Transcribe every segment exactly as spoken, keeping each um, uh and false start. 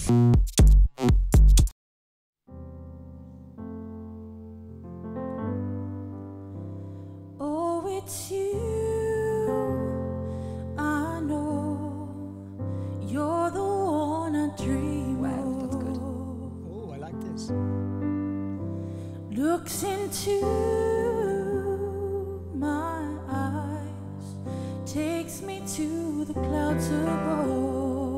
Oh, it's you, I know. You're the one I dream of. Wow, that's good. Oh, I like this. Looks into my eyes, takes me to the clouds above.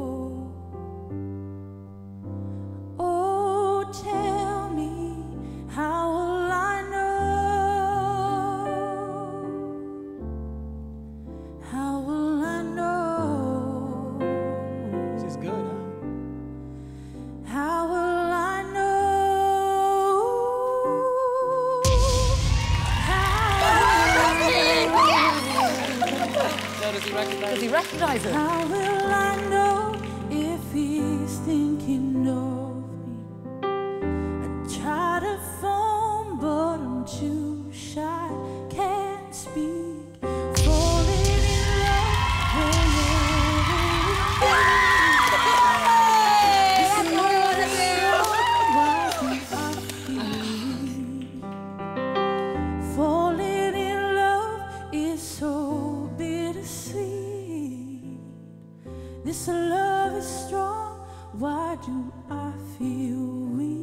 Oh, tell me, how will I know? How will I know? This is good, huh? How will I know? So does he recognize? Does he recognize it? How will I know if he's thinking of me? I try to phone, but I'm too shy, can't speak. Falling in love Falling in love is so bittersweet. This love is strong, why do I feel weak?